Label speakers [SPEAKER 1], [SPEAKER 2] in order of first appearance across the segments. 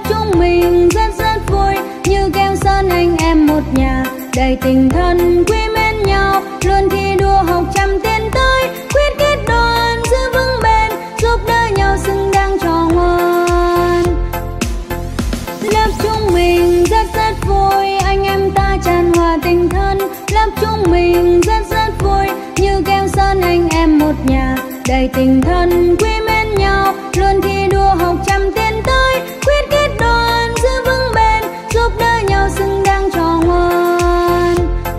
[SPEAKER 1] chúng mình rất rất vui, như keo sơn anh em một nhà, đầy tình thân quý mến nhau, luôn thi đua học trăm tiến tới, quyết kết đoàn giữ vững bền, giúp đỡ nhau xứng đáng cho ngoan. Lớp chúng mình rất rất vui, anh em ta tràn hòa tình thân. Lớp chúng mình rất rất vui, như keo sơn anh em một nhà, đầy tình thân quý mến nhau, luôn thi đua học trăm tiến tới, quyết kết đoàn giữ vững bền, giúp đỡ nhau xứng đáng cho ngoan.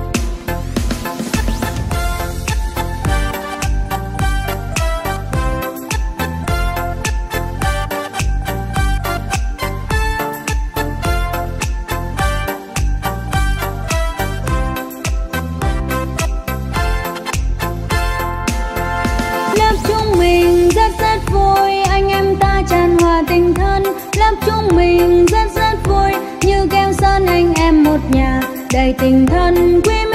[SPEAKER 1] Lớp chúng mình rất rất vui, anh em ta tràn hòa tình thân. Lớp chúng mình rất rất vui, như keo sơn anh em một nhà, đầy tình thân quý